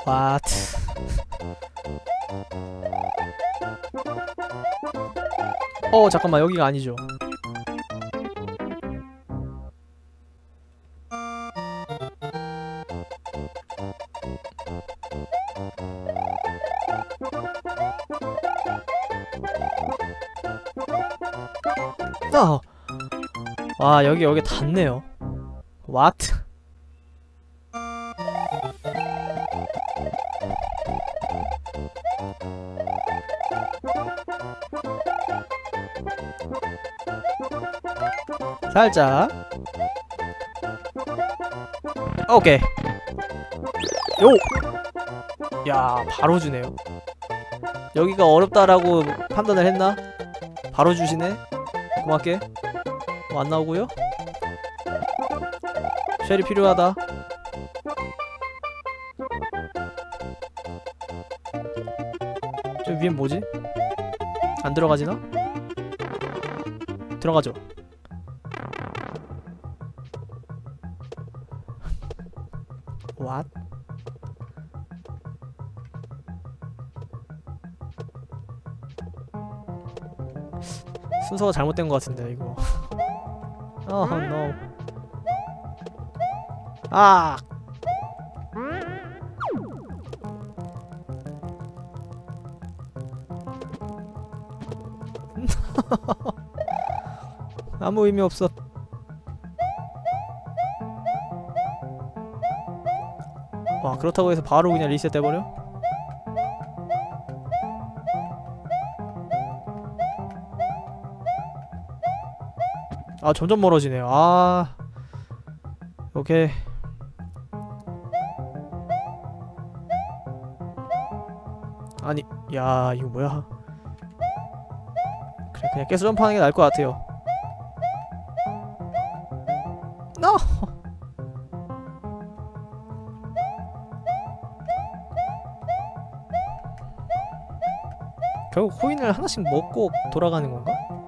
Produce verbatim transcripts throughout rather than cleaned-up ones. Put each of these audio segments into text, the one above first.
What? 어 잠깐만 여기가 아니죠. 아! 와 여기 여기 닿네요. What? 살짝 오케이 요! 야 바로 주네요. 여기가 어렵다라고 판단을 했나? 바로 주시네? 고맙게. 뭐 안 나오고요? 쉘이 필요하다. 저 위엔 뭐지? 안 들어가지나? 들어가죠. What? 순서가 잘못된 것 같은데 이거. Oh no. 아. 아무 의미 없어. 와 그렇다고 해서 바로 그냥 리셋 해버려? 아 점점 멀어지네요. 아 오케이. 아니 야 이거 뭐야. 그래 그냥 계속 점프하는 게 나을 것 같아요. No! 결국 코인을 하나씩 먹고 돌아가는 건가?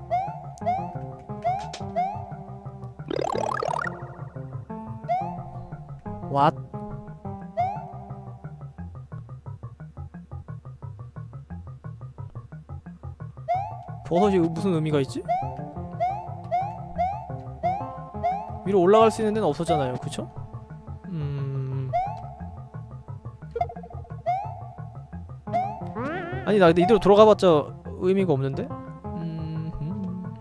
What? 버섯이 무슨 의미가 있지? 위로 올라갈 수 있는 데는 없었잖아요, 그쵸? 음... 아니 나 근데 이대로 돌아가봤자 의미가 없는데? 음... 음...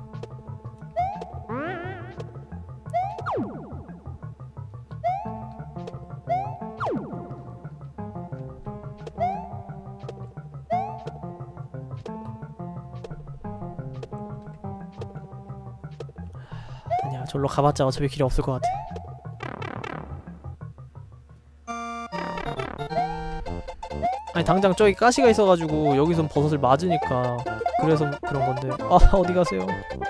아니야 절로 가봤자 어차피 길이 없을 것 같아. 아니 당장 저기 가시가 있어가지고 여기선 버섯을 맞으니까 그래서 그런 건데. 아 어디 가세요?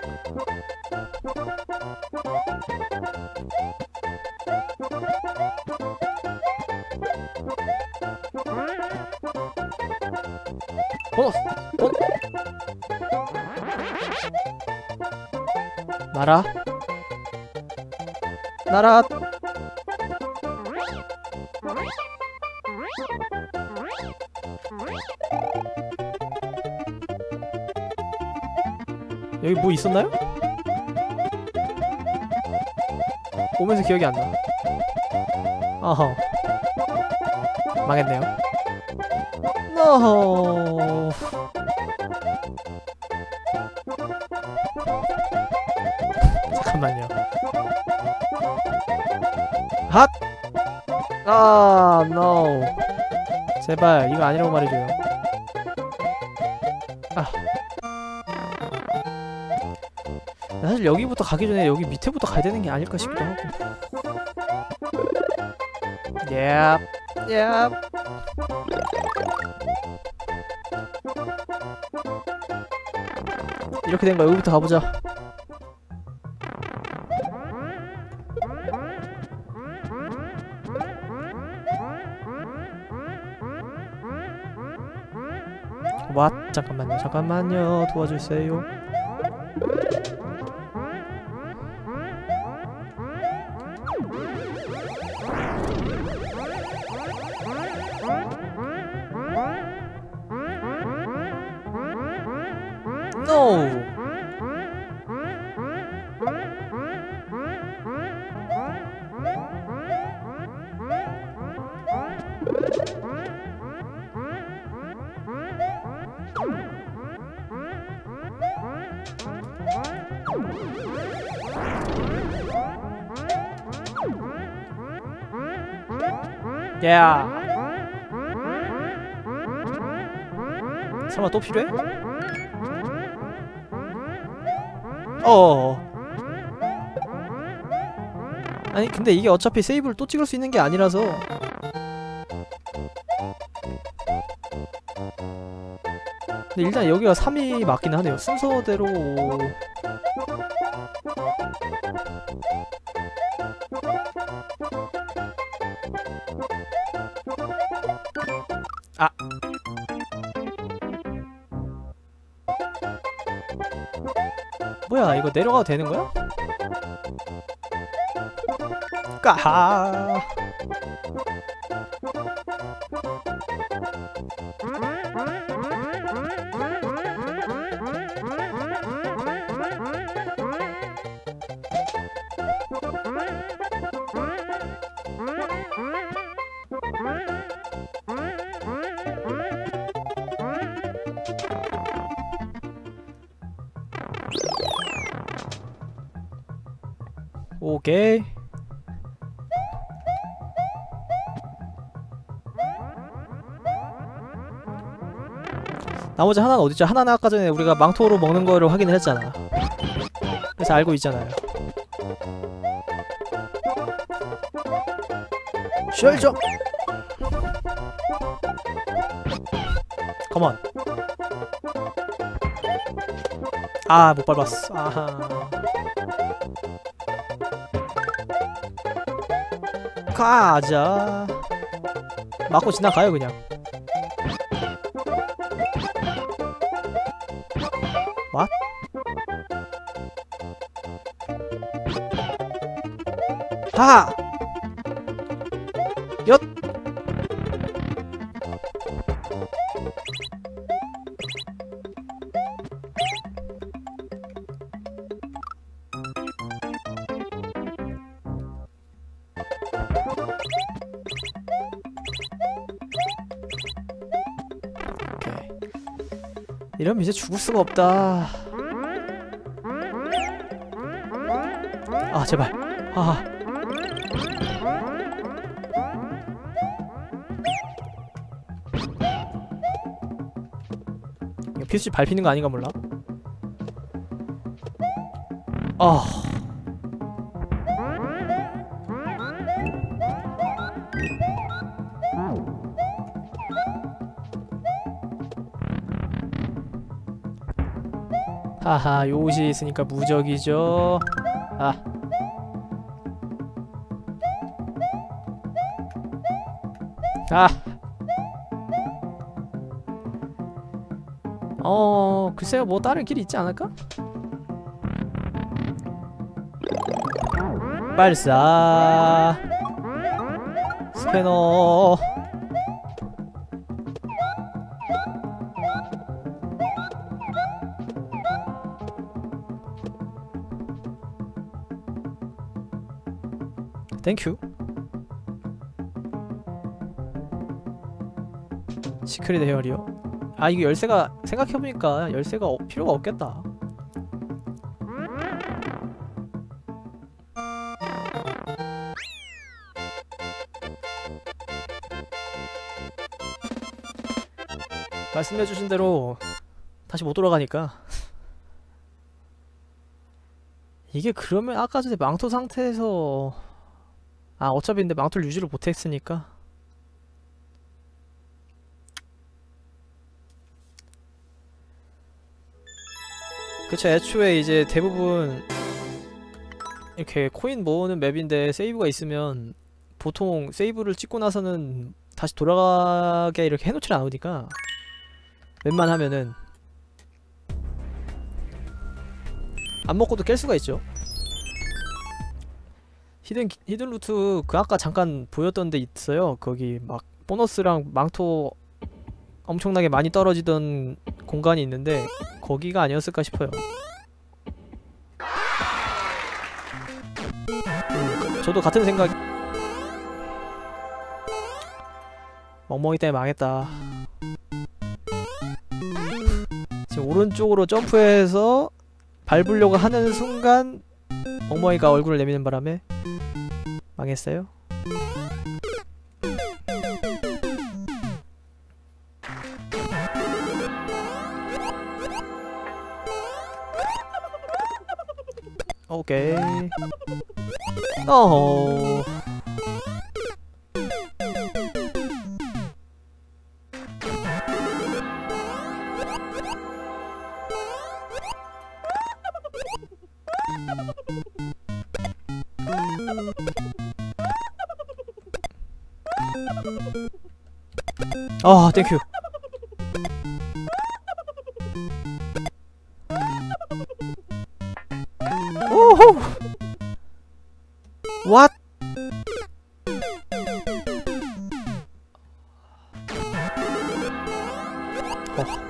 버섯! 어? 나라? 나라! 여기 뭐 있었나요? 오면서 기억이 안 나. 어허. 망했네요. 노. 잠깐만요. 핫! 아, 노. 제발 이거 아니라고 말해줘요. 아. 사실 여기부터 가기 전에 여기 밑에부터 가야 되는 게 아닐까 싶기도 하고. 예. 예. 이렇게 된 거야. 여기부터 가보자. 와, 잠깐만요. 잠깐만요. 도와주세요. 야. 설마 또 필요해? 어. 아니 근데 이게 어차피 세이브를 또 찍을 수 있는 게 아니라서. 근데 일단 여기가 삼이 맞긴 하네요. 순서대로. 아. 뭐야, 이거 내려가도 되는 거야? 까하. 오케이. 나머지 하나는 어딨죠? 하나는 아까 전에 우리가 망토로 먹는 거를 확인을 했잖아. 그래서 알고 있잖아요. 쉘점! 컴온. 아, 못 밟았어. 아하. 가자. 맞고 지나가요 그냥. What? 하하! 엿! 이러면 이제 죽을 수가 없다. 아 제발. 하하. 이거 피씨 밟히는 거 아닌가 몰라. 아. 하하, 요것이 있으니까 무적이죠. 아. 아. 어, 글쎄요, 뭐 다른 길이 있지 않을까? 발사. 스패너. 땡큐. 시크릿 헤어리어. 아 이거 열쇠가 생각해보니까 열쇠가 어, 필요가 없겠다. 말씀해주신 대로 다시 못 돌아가니까. 이게 그러면 아까 전에 망토 상태에서 아 어차피 근데 망토를 유지를 못했으니까 그쵸. 애초에 이제 대부분 이렇게 코인 모으는 맵인데 세이브가 있으면 보통 세이브를 찍고 나서는 다시 돌아가게 이렇게 해놓질 않으니까 웬만하면은 안 먹고도 깰 수가 있죠. 히든, 히든 루트 그 아까 잠깐 보였던 데 있어요. 거기 막 보너스랑 망토 엄청나게 많이 떨어지던 공간이 있는데 거기가 아니었을까 싶어요. 음, 저도 같은 생각. 멍멍이 때문에 망했다. 지금 오른쪽으로 점프해서 밟으려고 하는 순간 멍멍이가 얼굴을 내미는 바람에 망했어요. 오케이. 어허. 아, 땡큐. 오호. What? 어.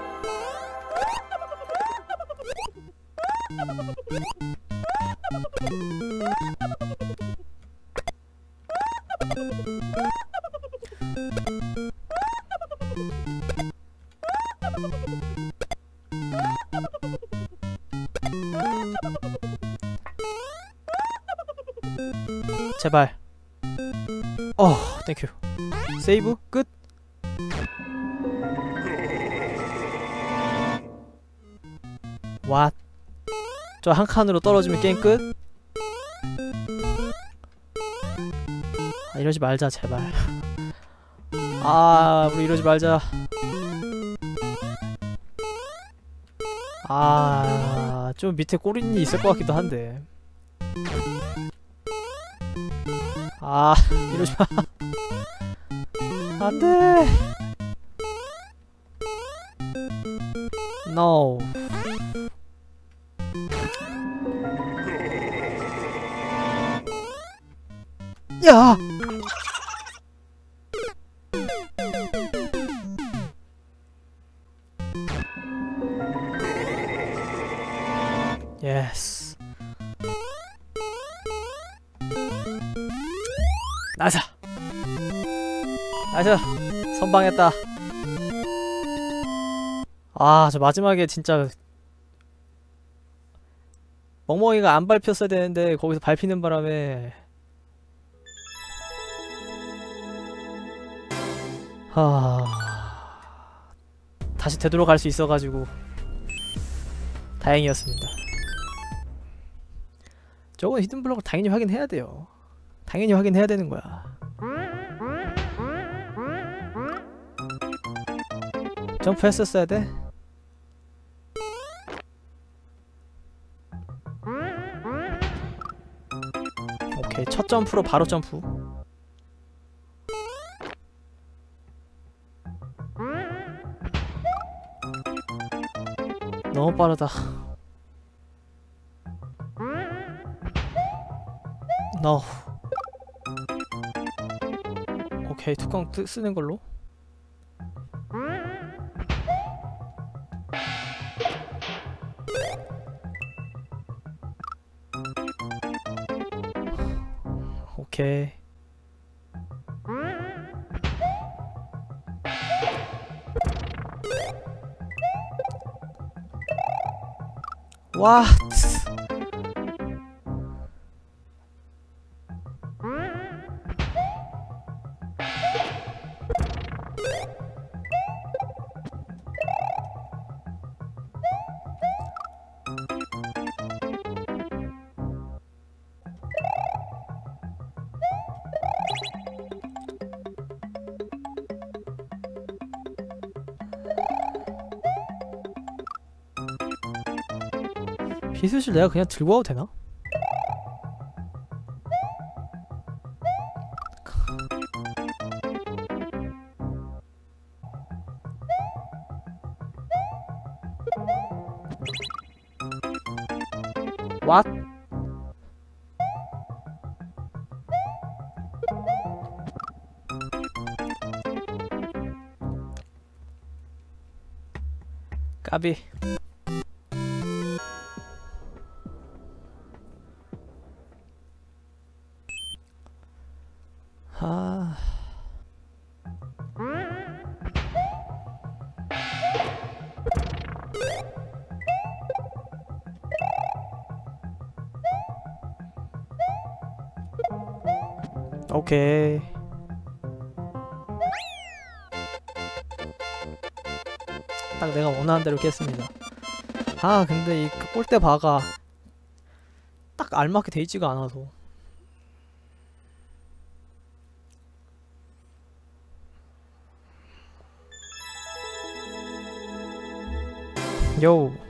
제발. 어, 땡큐. 세이브 끝. 왓. 저 한 칸으로 떨어지면 게임 끝. 아, 이러지 말자 제발. 아, 우리 이러지 말자. 아, 좀 밑에 꼬리니 있을 것 같기도 한데. 아, 이러지 마. 안 돼. No. 야. 예스. 나이스. 나이스. 선방했다. 아, 저 마지막에 진짜 멍멍이가 안 밟혔어야 되는데 거기서 밟히는 바람에 하... 다시 되돌아갈 수 있어가지고 다행이었습니다. 저건 히든블럭을 당연히 확인해야 돼요. 당연히 확인해야 되는 거야. 점프했었어야 돼? 오케이, 첫 점프로 바로 점프. 너무 빠르다. No. 오케이, 뚜껑 뜨, 쓰는 걸로. 오케이. 와. 비스실 내가 그냥 들고 와도 되나? What? 까비. 아... 오케이. 딱 내가 원하는 대로 깼습니다. 아, 근데 이 꼴대 바가 딱 알맞게 돼 있지가 않아서. 요.